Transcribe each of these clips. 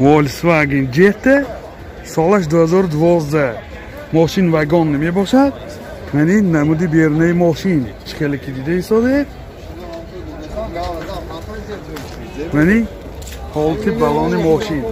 Volkswagen Jetta سالش 2012 ماشین واگن نمی باشد. من این نمودی بیرونی ماشین چکلی که دیده ایستاده. من این حالت بالون ماشین.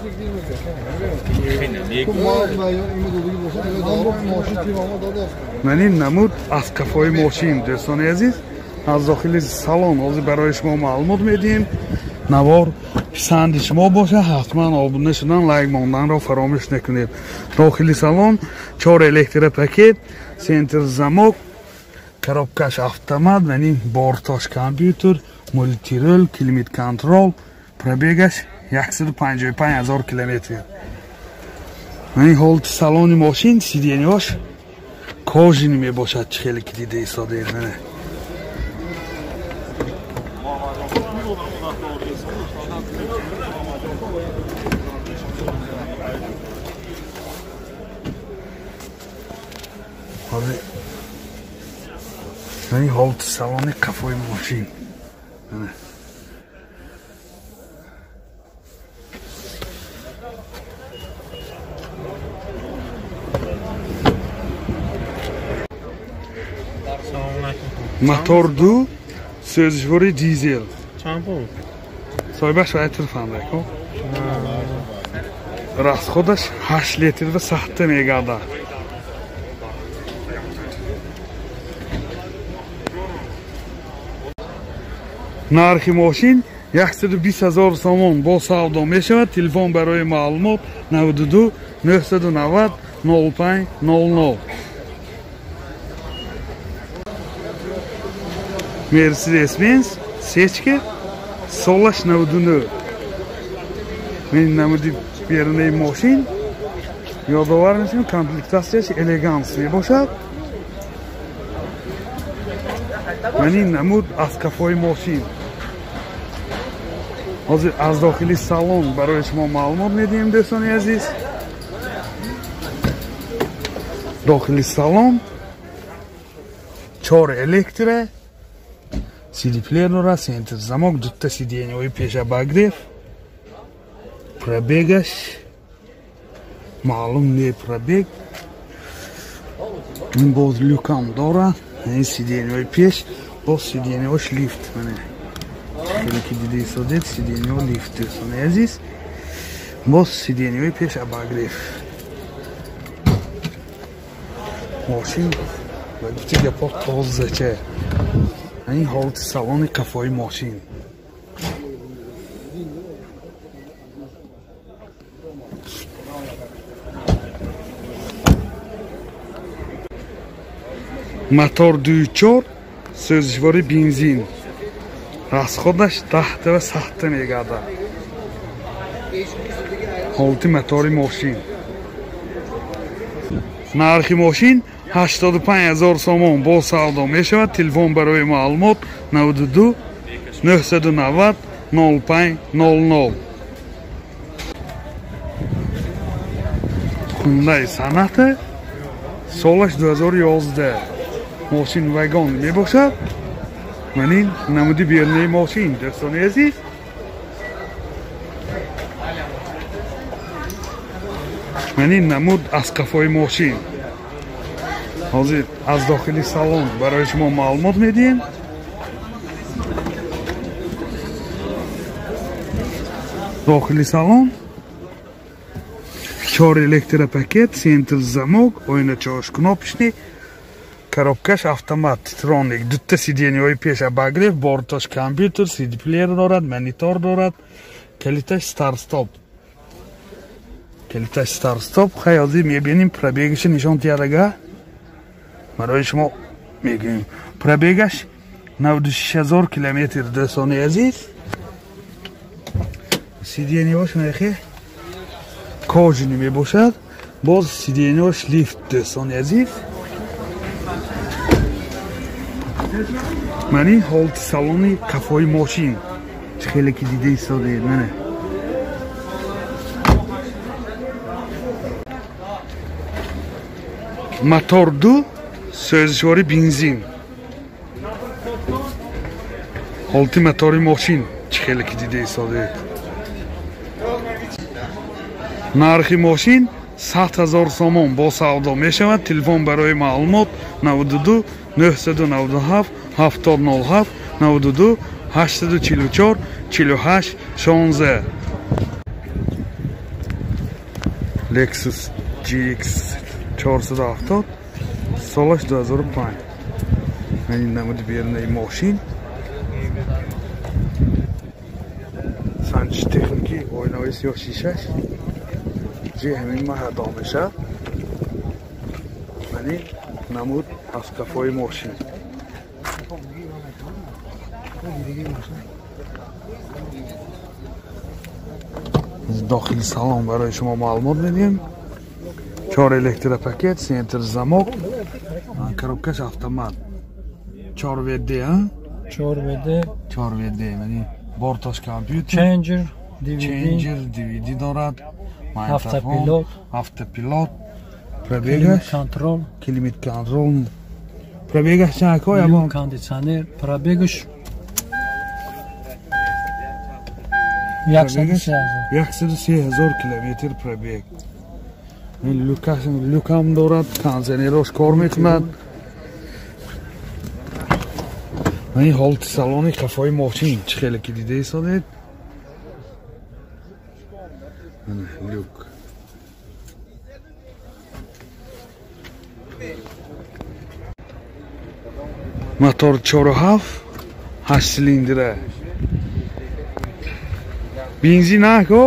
من این نمود از کفای ماشین دوستان عزیز از داخل سالن از برای شما معلومات میدیم. نوار پسند شما باشه حتما آبونه شدن لایک ماندن را فراموش نکنید. داخل سالن 4 الکتریک پاکت، سنتر زمک، коробкаш автомат, یعنی بارتاش کامپیوتر، مولتی رول، کلیمت کنترل، пробегаш 155,000 کیلومتر. یعنی حالت سالن ماشین سیدینیاش کاژی می باشد خیلی که دیده ایستاده نه. یعنی حالت سالن کفای ماشین نه. мотор 2 سوزشواری دیزل چند بود؟ صاحبش باید ترفنده کن راست خودش 8 لیتر و سخته میگرده. نرخ ماشین 120,000 سوم با سودا می شود. تلفن برای معلومات 92 990 0500. مرسیدس بنز سچکه سالش 99. من نمودی بیرونی ماشین یادآور میشیم کامپلکتاسیش الگانس می باشد. من این نمود از کفای ماشین از داخلی سالن برای شما معلومات میدیم دوستان عزیز. داخلی سالن 4 الکتریک CD player دارد، سنتر زمک، دوتا سیدینیوی پیش بگریف، پرابگش معلوم نی پرابگ. این باز لوکام دارد. این سیدینیوی پیش باز سیدینیوش لیفت منه خیلی که دیده ایستاده سیدینیو لیفت دوستان عزیز. باز سیدینیوی پیش بگریف ماشین و گفتی گپا تازه چه. این حالت سالن کفای ماشین мотор 2.4 سوزشواری بنزین راست خودش تحت و سخته میگرده. حالت موتور ماشین نرخ ماشین 85,000 سوم با سودا می شود. تلفن برای معلومات 92 990 0500. خونده صنعت سالش 2011 ماشین واگن می باشد. من این نمودی بیرونی ماشین دوستان عزیز. من این نمود از کفای ماشین حاضر از داخلی سالن برای شما معلومات میدیم. داخلی سالن 4 الکتریک پاکت، سنتر زمک، oyna چاش кнопочный, коробкаш автомат, троник, دوتا سیدینیوی پیش بگریف، بارتاش کامپیوتر، CD پلیر دارد، مانیتور دارد، کلیتاش ستارت استاپ. کلیتاش ستارت استاپ خیلی میبینیم پرابگش نشان دیارگاه برای شما میگیم. پرابگش 96,000 کیلومتر دوستان عزیز. سیدینیوش نخه کاژی نمی باشد. باز سیدینیوش لیفت دوستان عزیز. من این حالت سالن کفای ماشین خیلی که دیده ایستاده منه. мотор 2 سوزشواری بنزین حالت موتور ماشین خیلی که دیده ایستاده. нархи мошин 100 000 сомон бо савдо мешавад. Телефон барои маълумот 92 997 7007 92 844 48 16. Lexus GX 470 солаш 2005. Ин намуди бернаи мошин. санҷиш техникӣ ойнаҳои сиёҳ шишаш ҷи ҳамин маҳа домеша. Ин намуд аз кафои мошин. дохили салон барои шумо маълумот медиҳем. 4 электропакет, сентр замок, коробкаш автомат. 4WD, 4WD, яъни бортош компютер, ченҷер, DVD дорад, автопилот, пробегаш, климат контрол, пробегаш чако я бон кондиционер, пробегаш 130,000 километр пробег. люкам дорад, кондиционерош кор мекунад. ин ҳолати салони қафои мошин чӣ хеле ки дида истодед. люк мотор 4.7 8 силиндра бензин ако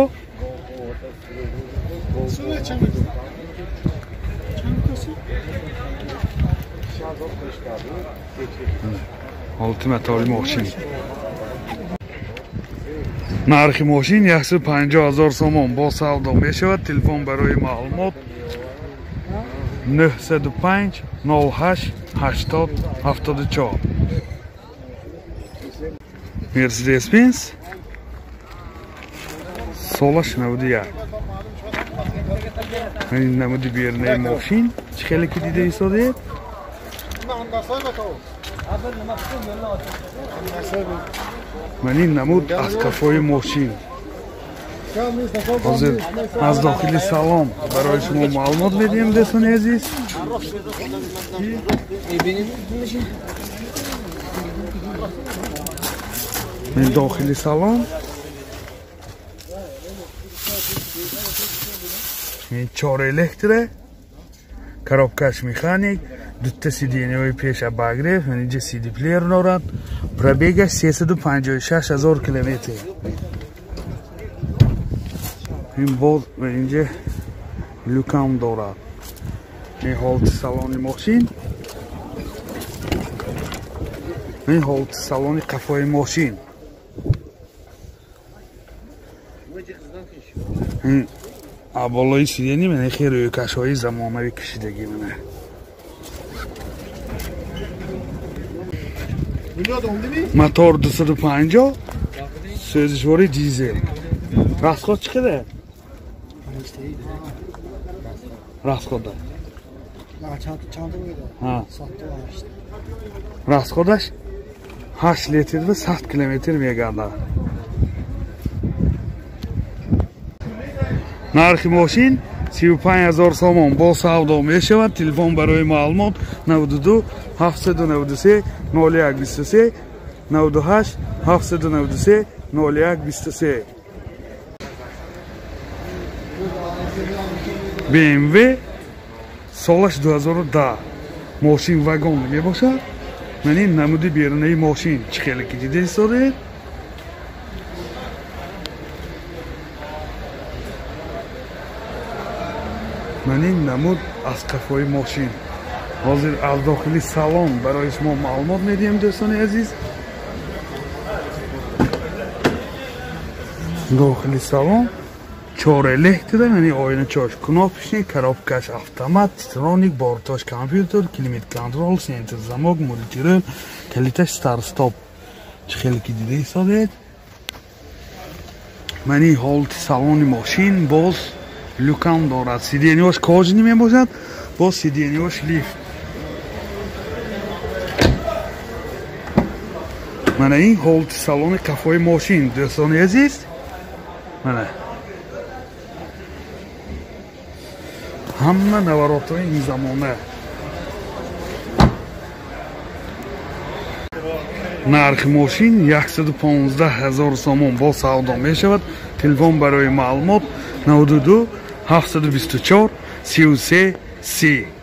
ҳолати матои мошин. нархи мошин 150,000 сомон бо савдо мешавад. Телефон барои маълумот 905 08 80 74. Mercedes Benz солаш 91. ин намуди бернаи мошин чӣ хеле ки дида истодед. ин намуд аз кафои мошин. ҳозир аз дохили салон барои шумо маълумот медиҳем дӯстони азиз. ин дохили салон. ин 4 электро, коробкаш механик, дутта сиденияҳои пеша багреф, инҷа CD плеер дорад. пробегаш 356,000 километр. ин боз инҷа люкам дорад. ин ҳолати салони мошин. ин ҳолати салони қафои мошин. ин аввалои сидени мана хеле рӯйкашҳои замонавӣ кашидагӣ мана. мотор 250 сӯзишвори дизел. расход чӣ қадар? расхода расходаш 8 литр ва 100 километр мегардад. нархи мошин 35,000 сомон бо савдо мешавад. Телефон барои маълумот 92 793 0123 98 793 0123. BMW солаш 2010 мошин вагон мебошад. ин намуди берунаи мошин чӣ хеле ки дида истодед. ин намуд аз қафои мошин. ҳозир аз дохили салон барои шумо маълумот медиҳем дӯстони азиз. дохили салон 4 электро, яъни ойначош кнопочник, коробкаш автомат, титроник, бортош компютер, климат контрол, сентр замок, мультирӯл, калиташ старт стоп. чӣ хеле ки дида истодед. ин ҳолати салони мошин боз люкам дорад. сиденияш кожини мебошад, боз сиденияш лифт. мана ин ҳолати салони қафои мошин дӯстони азиз. мана ҳама наворотҳои ин замона. нархи мошин 115 000 сомон бо савдо мешавад. Телефон барои маълумот 92 724 33 30.